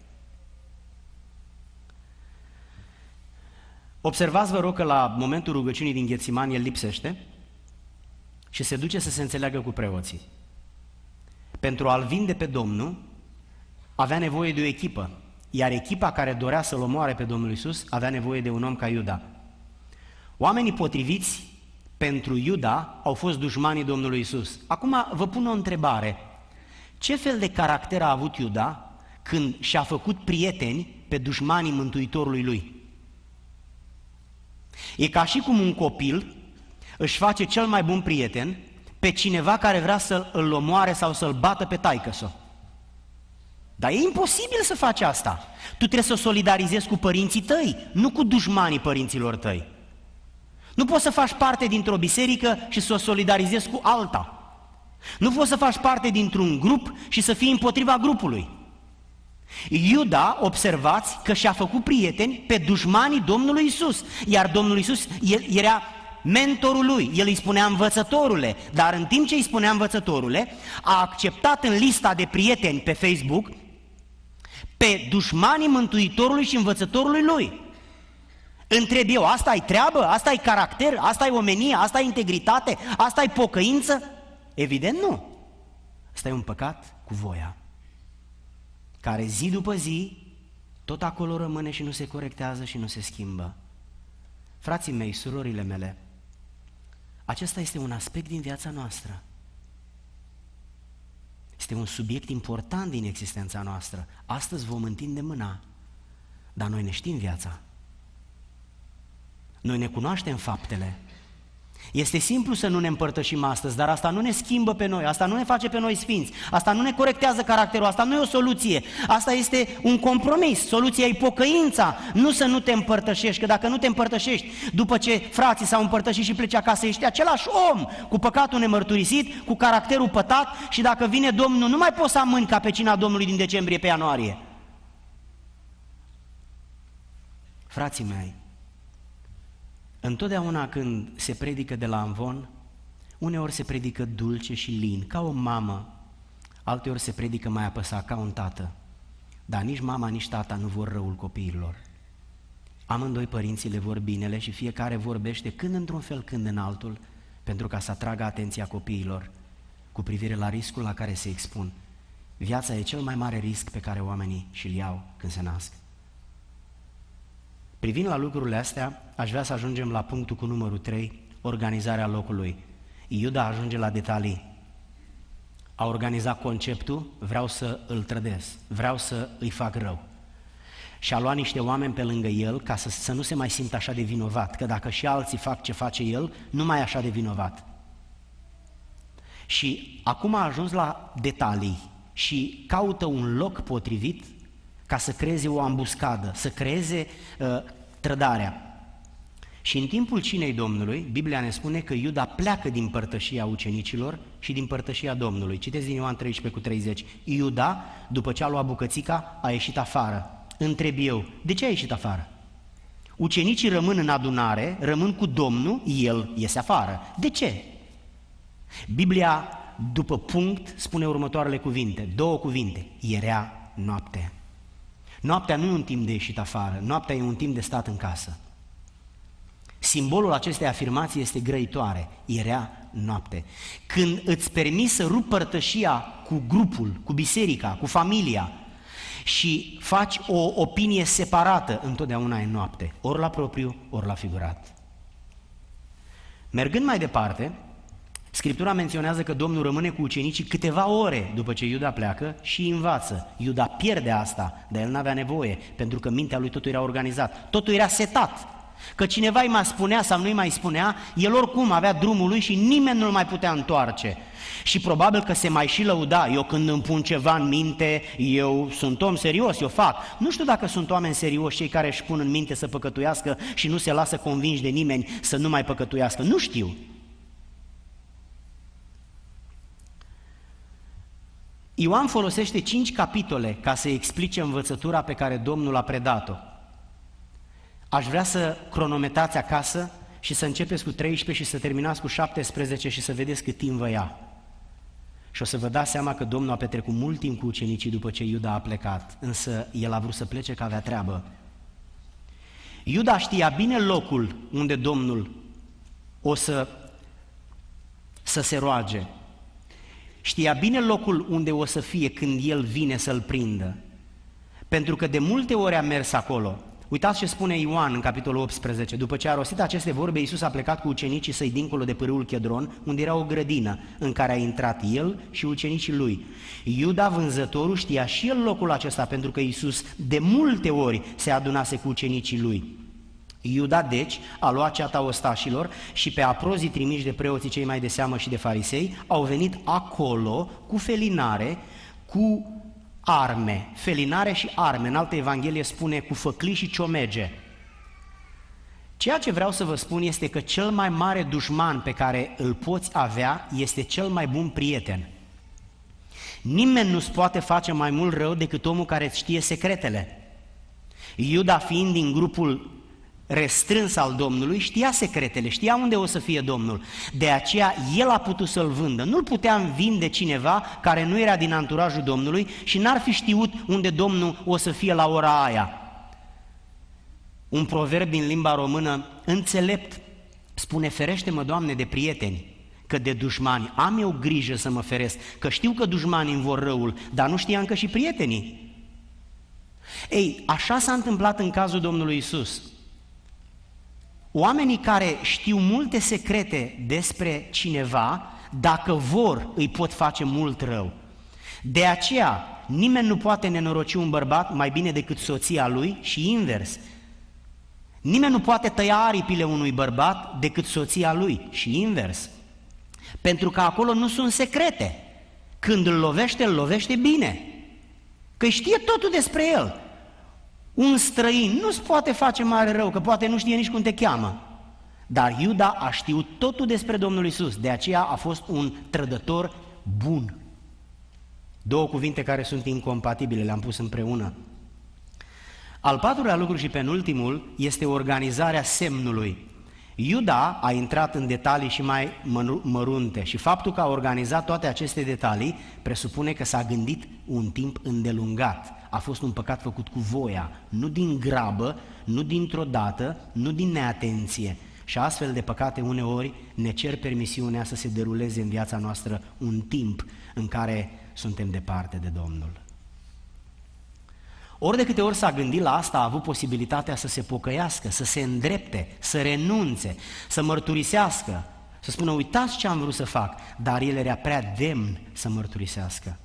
Observați, vă rog, că la momentul rugăciunii din Ghetsimani el lipsește și se duce să se înțeleagă cu preoții. Pentru a-l vinde pe Domnul, avea nevoie de o echipă, iar echipa care dorea să-L omoare pe Domnul Iisus avea nevoie de un om ca Iuda. Oamenii potriviți pentru Iuda au fost dușmanii Domnului Iisus. Acum vă pun o întrebare. Ce fel de caracter a avut Iuda când și-a făcut prieteni pe dușmanii Mântuitorului lui? E ca și cum un copil își face cel mai bun prieten pe cineva care vrea să-l omoare sau să-l bată pe taică-so. Dar e imposibil să faci asta. Tu trebuie să o solidarizezi cu părinții tăi, nu cu dușmanii părinților tăi. Nu poți să faci parte dintr-o biserică și să o solidarizezi cu alta. Nu poți să faci parte dintr-un grup și să fii împotriva grupului. Iuda, observați că și-a făcut prieteni pe dușmanii Domnului Iisus, iar Domnul Iisus era mentorul lui, el îi spunea învățătorule, dar în timp ce îi spunea învățătorule, a acceptat în lista de prieteni pe Facebook pe dușmanii Mântuitorului și învățătorului lui. Întreb eu, asta e treabă? Asta e caracter? Asta e omenie? Asta e integritate? Asta e pocăință? Evident nu. Asta e un păcat cu voia, care zi după zi tot acolo rămâne și nu se corectează și nu se schimbă. Frații mei, surorile mele, acesta este un aspect din viața noastră. Este un subiect important din existența noastră. Astăzi vom întinde mâna, dar noi ne știm viața. Noi ne cunoaștem faptele. Este simplu să nu ne împărtășim astăzi, dar asta nu ne schimbă pe noi, asta nu ne face pe noi sfinți, asta nu ne corectează caracterul, asta nu e o soluție, asta este un compromis, soluția e pocăința, nu să nu te împărtășești, că dacă nu te împărtășești, după ce frații s-au împărtășit și pleci acasă, ești același om, cu păcatul nemărturisit, cu caracterul pătat și dacă vine Domnul, nu mai poți să amâni ca pe cina Domnului din decembrie pe ianuarie. Frații mei, întotdeauna când se predică de la amvon, uneori se predică dulce și lin, ca o mamă, alteori se predică mai apăsat, ca un tată. Dar nici mama, nici tata nu vor răul copiilor. Amândoi părinții le vor binele și fiecare vorbește când într-un fel, când în altul pentru ca să atragă atenția copiilor cu privire la riscul la care se expun. Viața e cel mai mare risc pe care oamenii și-l iau când se nasc. Privind la lucrurile astea, aș vrea să ajungem la punctul cu numărul 3, organizarea locului. Iuda ajunge la detalii. A organizat conceptul, vreau să îl trădez, vreau să îi fac rău. Și a luat niște oameni pe lângă el ca să nu se mai simtă așa de vinovat, că dacă și alții fac ce face el, nu mai e așa de vinovat. Și acum a ajuns la detalii și caută un loc potrivit ca să creeze o ambuscadă, să creeze trădarea. Și în timpul cinei Domnului, Biblia ne spune că Iuda pleacă din părtășia ucenicilor și din părtășia Domnului. Citeți din Ioan 13:30. Iuda, după ce a luat bucățica, a ieșit afară. Întreb eu, de ce a ieșit afară? Ucenicii rămân în adunare, rămân cu Domnul, el iese afară. De ce? Biblia, după punct, spune următoarele cuvinte, 2 cuvinte. Era noapte. Noaptea nu e un timp de ieșit afară, noaptea e un timp de stat în casă. Simbolul acestei afirmații este grăitoare, era noapte. Când îți permiți să rupi părtășia cu grupul, cu biserica, cu familia și faci o opinie separată, întotdeauna e noapte, ori la propriu, ori la figurat. Mergând mai departe, Scriptura menționează că Domnul rămâne cu ucenicii câteva ore după ce Iuda pleacă și îi învață. Iuda pierde asta, dar el n-avea nevoie, pentru că mintea lui totul era organizat, totul era setat. Că cineva îi mai spunea sau nu îi mai spunea, el oricum avea drumul lui și nimeni nu-l mai putea întoarce. Și probabil că se mai și lăuda, eu când îmi pun ceva în minte, eu sunt om serios, eu fac. Nu știu dacă sunt oameni serioși cei care își pun în minte să păcătuiască și nu se lasă convinși de nimeni să nu mai păcătuiască, nu știu. Ioan folosește 5 capitole ca să explice învățătura pe care Domnul a predat-o. Aș vrea să cronometați acasă și să începeți cu 13 și să terminați cu 17 și să vedeți cât timp vă ia. Și o să vă dați seama că Domnul a petrecut mult timp cu ucenicii după ce Iuda a plecat, însă el a vrut să plece că avea treabă. Iuda știa bine locul unde Domnul o să se roage. Știa bine locul unde o să fie când el vine să-l prindă. Pentru că de multe ori a mers acolo. Uitați ce spune Ioan în capitolul 18. După ce a rostit aceste vorbe, Iisus a plecat cu ucenicii săi dincolo de pârâul Chedron, unde era o grădină în care a intrat el și ucenicii lui. Iuda, vânzătorul, știa și el locul acesta, pentru că Iisus de multe ori se adunase cu ucenicii lui. Iuda, deci, a luat ceata ostașilor și pe aprozii trimiși de preoții cei mai de seamă și de farisei, au venit acolo cu felinare, cu arme, felinare și arme. În altă evanghelie spune cu făclii și ciomege. Ceea ce vreau să vă spun este că cel mai mare dușman pe care îl poți avea este cel mai bun prieten. Nimeni nu-ți poate face mai mult rău decât omul care îți știe secretele. Iuda, fiind din grupul restrâns al Domnului, știa secretele, știa unde o să fie Domnul. De aceea el a putut să-l vândă. Nu-l putea învinde cineva care nu era din anturajul Domnului și n-ar fi știut unde Domnul o să fie la ora aia. Un proverb din limba română înțelept spune: ferește-mă, Doamne, de prieteni, că de dușmani am eu grijă să mă feresc, că știu că dușmanii îmi vor răul, dar nu știam că și prietenii. Ei, așa s-a întâmplat în cazul Domnului Iisus. Oamenii care știu multe secrete despre cineva, dacă vor, îi pot face mult rău. De aceea, nimeni nu poate nenoroci un bărbat mai bine decât soția lui și invers. Nimeni nu poate tăia aripile unui bărbat decât soția lui și invers. Pentru că acolo nu sunt secrete. Când îl lovește bine. Că știe totul despre el. Un străin nu-ți poate face mare rău, că poate nu știe nici cum te cheamă. Dar Iuda a știut totul despre Domnul Iisus, de aceea a fost un trădător bun. 2 cuvinte care sunt incompatibile, le-am pus împreună. Al patrulea lucru și penultimul este organizarea semnului. Iuda a intrat în detalii și mai mărunte și faptul că a organizat toate aceste detalii presupune că s-a gândit un timp îndelungat. A fost un păcat făcut cu voia, nu din grabă, nu dintr-o dată, nu din neatenție. Și astfel de păcate uneori ne cer permisiunea să se deruleze în viața noastră un timp în care suntem departe de Domnul. Ori de câte ori s-a gândit la asta, a avut posibilitatea să se pocăiască, să se îndrepte, să renunțe, să mărturisească, să spună, uitați ce am vrut să fac, dar el era prea demn să mărturisească.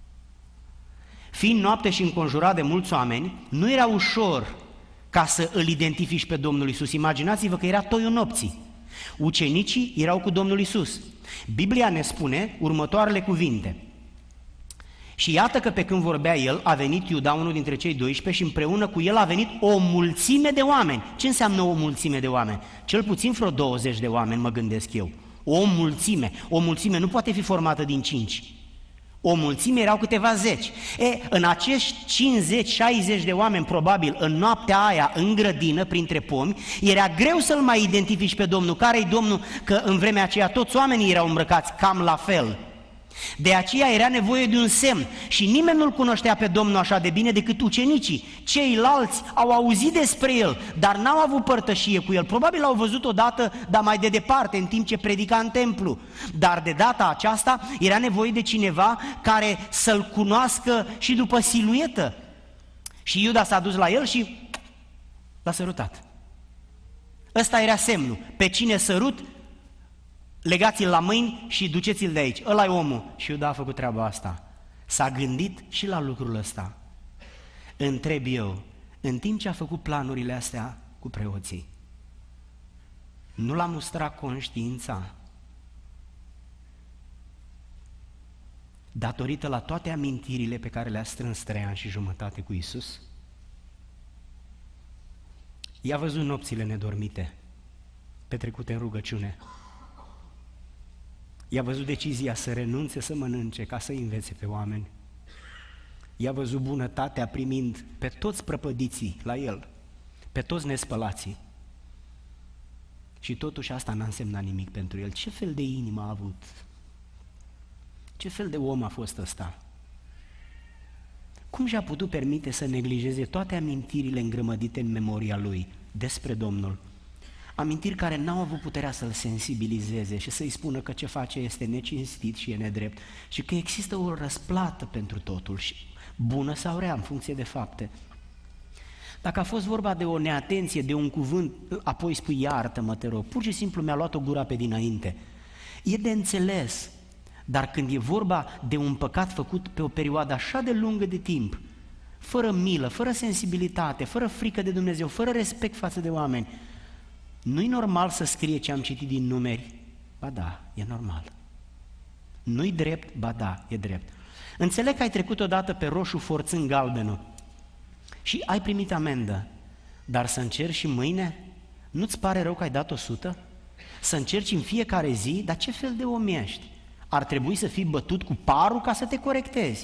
Fiind noapte și înconjurat de mulți oameni, nu era ușor ca să îl identifici pe Domnul Iisus. Imaginați-vă că era toiul nopții. Ucenicii erau cu Domnul Iisus. Biblia ne spune următoarele cuvinte. Și iată că pe când vorbea el, a venit Iuda, unul dintre cei 12, și împreună cu el a venit o mulțime de oameni. Ce înseamnă o mulțime de oameni? Cel puțin vreo 20 de oameni, mă gândesc eu. O mulțime. O mulțime nu poate fi formată din 5. O mulțime erau câteva zeci. În acești 50-60 de oameni, probabil, în noaptea aia, în grădină, printre pomi, era greu să-L mai identifici pe Domnul. Care-i Domnul? Că în vremea aceea toți oamenii erau îmbrăcați cam la fel. De aceea era nevoie de un semn și nimeni nu-L cunoștea pe Domnul așa de bine decât ucenicii. Ceilalți au auzit despre El, dar n-au avut părtășie cu El. Probabil l-au văzut odată, dar mai de departe, în timp ce predica în templu. Dar de data aceasta era nevoie de cineva care să-L cunoască și după siluetă. Și Iuda s-a dus la el și l-a sărutat. Ăsta era semnul. Pe cine sărut, legați-l la mâini și duceți-l de aici. Ăla e omul. Și Iuda a făcut treaba asta. S-a gândit și la lucrul ăsta. Întreb eu, în timp ce a făcut planurile astea cu preoții, nu l-a mustrat conștiința? Datorită la toate amintirile pe care le-a strâns 3 ani și jumătate cu Iisus? I-a văzut nopțile nedormite, petrecute în rugăciune. I-a văzut decizia să renunțe să mănânce ca să învețe pe oameni. I-a văzut bunătatea primind pe toți prăpădiții la el, pe toți nespălații. Și totuși asta n-a însemnat nimic pentru el. Ce fel de inimă a avut? Ce fel de om a fost ăsta? Cum și-a putut permite să neglijeze toate amintirile îngrămădite în memoria lui despre Domnul? Amintiri care n-au avut puterea să-l sensibilizeze și să-i spună că ce face este necinstit și e nedrept și că există o răsplată pentru totul, și bună sau rea, în funcție de fapte. Dacă a fost vorba de o neatenție, de un cuvânt, apoi spui iartă-mă, te rog, pur și simplu mi-a luat-o gura pe dinainte. E de înțeles, dar când e vorba de un păcat făcut pe o perioadă așa de lungă de timp, fără milă, fără sensibilitate, fără frică de Dumnezeu, fără respect față de oameni, nu-i normal să scrie ce am citit din Numeri? Ba da, e normal. Nu-i drept? Ba da, e drept. Înțeleg că ai trecut odată pe roșu forțând galbenul și ai primit amendă, dar să încerci și mâine? Nu-ți pare rău că ai dat 100? Să încerci în fiecare zi? Dar ce fel de om ești? Ar trebui să fii bătut cu parul ca să te corectezi.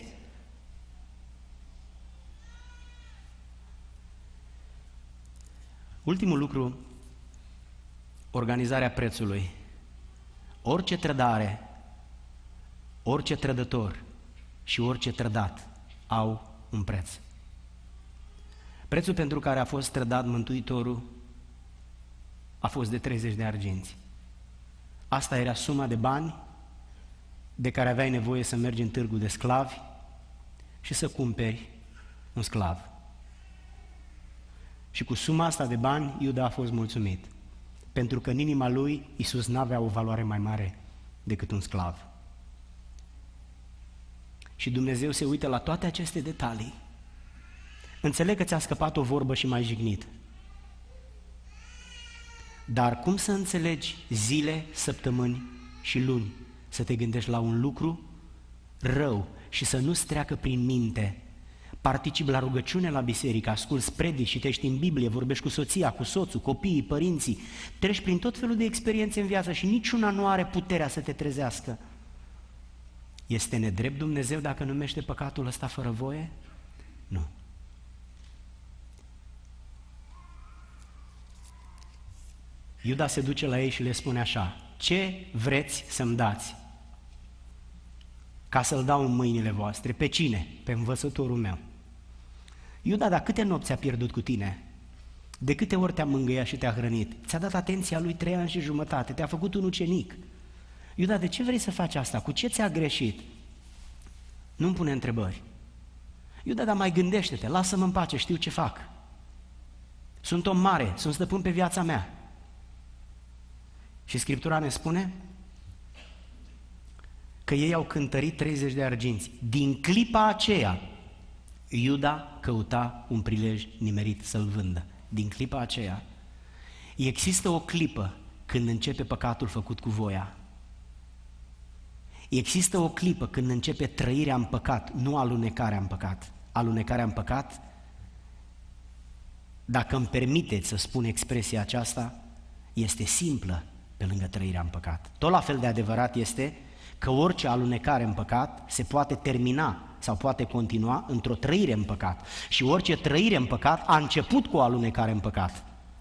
Ultimul lucru, organizarea prețului. Orice trădare, orice trădător și orice trădat au un preț. Prețul pentru care a fost trădat Mântuitorul a fost de 30 de arginți. Asta era suma de bani de care aveai nevoie să mergi în târgul de sclavi și să cumperi un sclav. Și cu suma asta de bani, Iuda a fost mulțumit, pentru că în inima lui Iisus n-avea o valoare mai mare decât un sclav. Și Dumnezeu se uită la toate aceste detalii. Înțeleg că ți-a scăpat o vorbă și m-ai jignit. Dar cum să înțelegi zile, săptămâni și luni să te gândești la un lucru rău și să nu-ți treacă prin minte? Participi la rugăciune la biserică, asculți predici, citești în Biblie, vorbești cu soția, cu soțul, copiii, părinții, treci prin tot felul de experiențe în viață și niciuna nu are puterea să te trezească. Este nedrept Dumnezeu dacă numește păcatul ăsta fără voie? Nu. Iuda se duce la ei și le spune așa: ce vreți să-mi dați ca să-l dau în mâinile voastre? Pe cine? Pe învățătorul meu. Iuda, dar câte nopți a pierdut cu tine? De câte ori te-a mângâiat și te-a hrănit? Ți-a dat atenția lui 3 ani și jumătate, te-a făcut un ucenic. Iuda, de ce vrei să faci asta? Cu ce ți-a greșit? Nu-mi pune întrebări. Iuda, dar mai gândește-te, lasă-mă în pace, știu ce fac. Sunt om mare, sunt stăpân pe viața mea. Și Scriptura ne spune că ei au cântărit 30 de arginți. Din clipa aceea, Iuda căuta un prilej nimerit să-l vândă. Din clipa aceea. Există o clipă când începe păcatul făcut cu voia. Există o clipă când începe trăirea în păcat, nu alunecarea în păcat. Alunecarea în păcat, dacă îmi permiteți să spun expresia aceasta, este simplă pe lângă trăirea în păcat. Tot la fel de adevărat este că orice alunecare în păcat se poate termina sau poate continua într-o trăire în păcat. Și orice trăire în păcat a început cu o alunecare în păcat.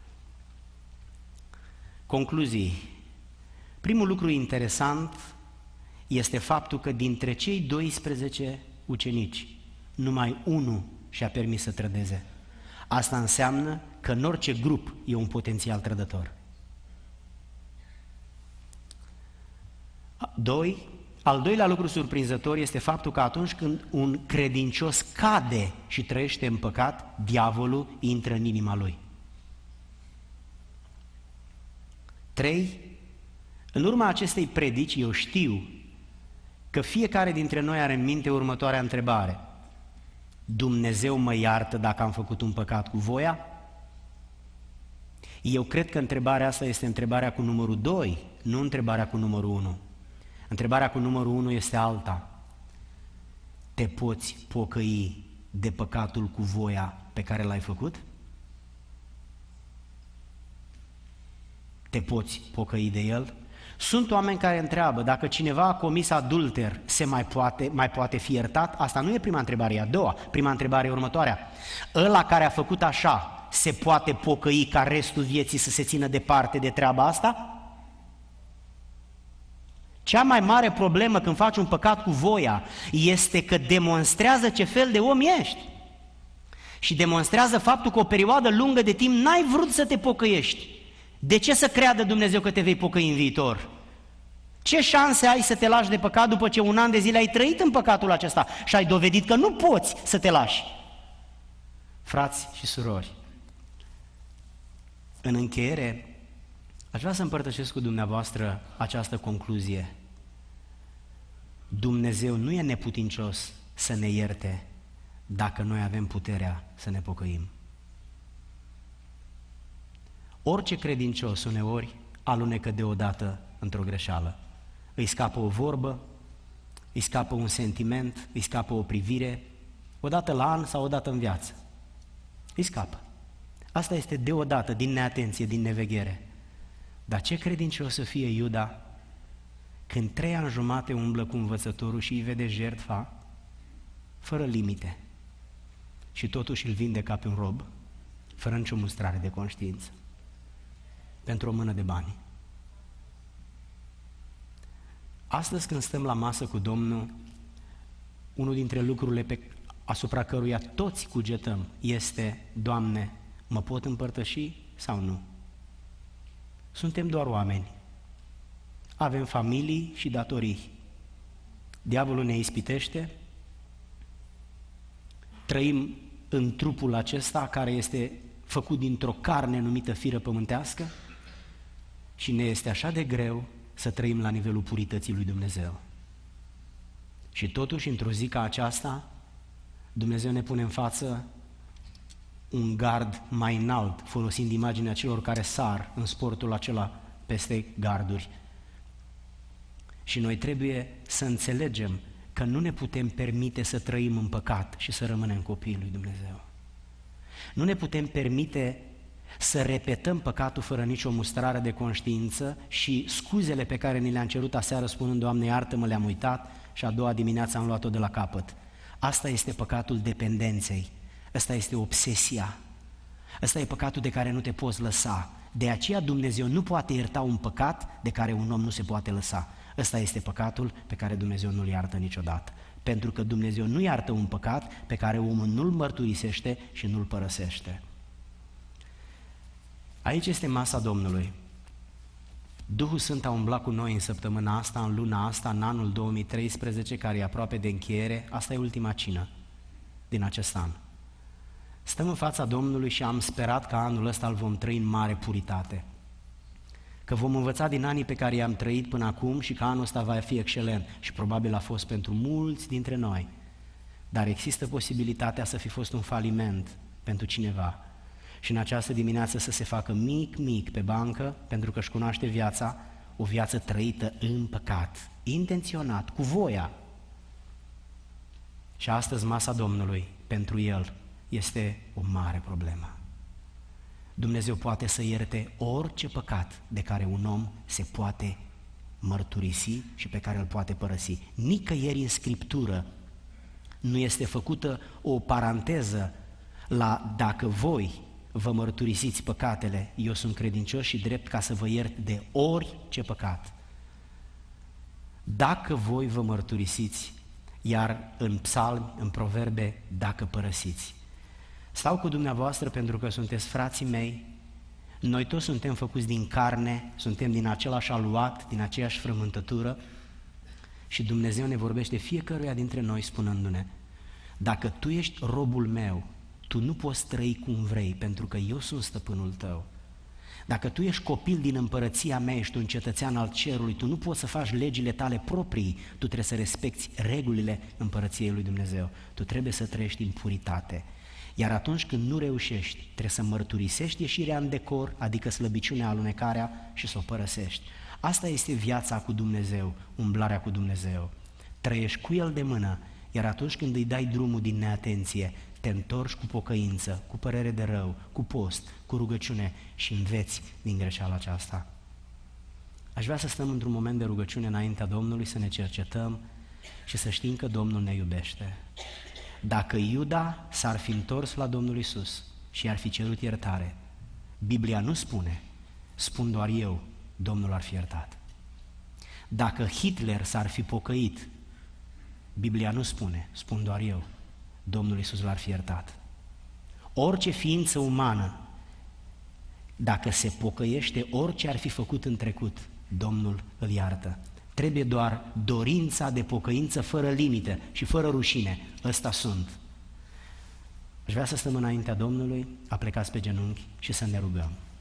Concluzii. Primul lucru interesant este faptul că dintre cei 12 ucenici, numai unul și-a permis să trădeze. Asta înseamnă că în orice grup e un potențial trădător. 2. Al doilea lucru surprinzător este faptul că atunci când un credincios cade și trăiește în păcat, diavolul intră în inima lui. 3. În urma acestei predici, eu știu că fiecare dintre noi are în minte următoarea întrebare. Dumnezeu mă iartă dacă am făcut un păcat cu voia? Eu cred că întrebarea asta este întrebarea cu numărul 2, nu întrebarea cu numărul 1. Întrebarea cu numărul 1 este alta. Te poți pocăi de păcatul cu voia pe care l-ai făcut? Te poți pocăi de el? Sunt oameni care întreabă dacă cineva a comis adulter, se mai poate fi iertat? Asta nu e prima întrebare, e a doua. Prima întrebare e următoarea. Ăla care a făcut așa, se poate pocăi ca restul vieții să se țină departe de treaba asta? Cea mai mare problemă când faci un păcat cu voia este că demonstrează ce fel de om ești. Și demonstrează faptul că o perioadă lungă de timp n-ai vrut să te pocăiești. De ce să creadă Dumnezeu că te vei pocăi în viitor? Ce șanse ai să te lași de păcat după ce 1 an de zile ai trăit în păcatul acesta și ai dovedit că nu poți să te lași? Frați și surori, în încheiere, aș vrea să împărtășesc cu dumneavoastră această concluzie. Dumnezeu nu e neputincios să ne ierte dacă noi avem puterea să ne pocăim. Orice credincios uneori alunecă deodată într-o greșeală. Îi scapă o vorbă, îi scapă un sentiment, îi scapă o privire, odată la an sau odată în viață. Îi scapă. Asta este deodată, din neatenție, din neveghere. Dar ce credincios să fie Iuda când 3 ani jumate umblă cu învățătorul și îi vede jertfa fără limite și totuși îl vinde ca pe un rob, fără nicio mustrare de conștiință, pentru o mână de bani. Astăzi când stăm la masă cu Domnul, unul dintre lucrurile asupra căruia toți cugetăm este: Doamne, mă pot împărtăși sau nu? Suntem doar oameni. Avem familii și datorii. Diavolul ne ispitește, trăim în trupul acesta care este făcut dintr-o carne numită firă pământească și ne este așa de greu să trăim la nivelul purității lui Dumnezeu. Și totuși, într-o zi ca aceasta, Dumnezeu ne pune în față un gard mai înalt, folosind imaginea celor care sar în sportul acela peste garduri. Și noi trebuie să înțelegem că nu ne putem permite să trăim în păcat și să rămânem copiii lui Dumnezeu. Nu ne putem permite să repetăm păcatul fără nicio mustrare de conștiință și scuzele pe care ni le-am cerut aseară spunând: Doamne, iartă-mă, le-am uitat și a doua dimineață am luat-o de la capăt. Asta este păcatul dependenței, ăsta este obsesia, ăsta e păcatul de care nu te poți lăsa. De aceea Dumnezeu nu poate ierta un păcat de care un om nu se poate lăsa. Ăsta este păcatul pe care Dumnezeu nu-l iartă niciodată. Pentru că Dumnezeu nu iartă un păcat pe care omul nu-l mărturisește și nu-l părăsește. Aici este masa Domnului. Duhul Sfânt a umblat cu noi în săptămâna asta, în luna asta, în anul 2013, care e aproape de încheiere. Asta e ultima cină din acest an. Stăm în fața Domnului și am sperat că anul ăsta îl vom trăi în mare puritate. Că vom învăța din anii pe care i-am trăit până acum și că anul ăsta va fi excelent. Și probabil a fost pentru mulți dintre noi. Dar există posibilitatea să fi fost un faliment pentru cineva. Și în această dimineață să se facă mic pe bancă, pentru că își cunoaște viața, o viață trăită în păcat, intenționat, cu voia. Și astăzi masa Domnului, pentru el, este o mare problemă. Dumnezeu poate să ierte orice păcat de care un om se poate mărturisi și pe care îl poate părăsi. Nicăieri în Scriptură nu este făcută o paranteză la dacă voi vă mărturisiți păcatele, eu sunt credincios și drept ca să vă iert de orice păcat. Dacă voi vă mărturisiți, iar în psalmi, în proverbe, dacă părăsiți. Stau cu dumneavoastră pentru că sunteți frații mei, noi toți suntem făcuți din carne, suntem din același aluat, din aceeași frământătură și Dumnezeu ne vorbește fiecăruia dintre noi spunându-ne: dacă tu ești robul meu, tu nu poți trăi cum vrei, pentru că eu sunt stăpânul tău. Dacă tu ești copil din împărăția mea, ești un cetățean al cerului, tu nu poți să faci legile tale proprii, tu trebuie să respecti regulile împărăției lui Dumnezeu. Tu trebuie să trăiești în puritate. Iar atunci când nu reușești, trebuie să mărturisești ieșirea în decor, adică slăbiciunea, alunecarea, și să o părăsești. Asta este viața cu Dumnezeu, umblarea cu Dumnezeu. Trăiești cu El de mână, iar atunci când îi dai drumul din neatenție, te întorci cu pocăință, cu părere de rău, cu post, cu rugăciune și înveți din greșeala aceasta. Aș vrea să stăm într-un moment de rugăciune înaintea Domnului, să ne cercetăm și să știm că Domnul ne iubește. Dacă Iuda s-ar fi întors la Domnul Iisus și i-ar fi cerut iertare, Biblia nu spune, spun doar eu, Domnul ar fi iertat. Dacă Hitler s-ar fi pocăit, Biblia nu spune, spun doar eu, Domnul Iisus l-ar fi iertat. Orice ființă umană, dacă se pocăiește, orice ar fi făcut în trecut, Domnul îl iartă. Trebuie doar dorința de pocăință fără limite și fără rușine. Ăsta sunt. Aș vrea să stăm înaintea Domnului, aplecați pe genunchi și să ne rugăm.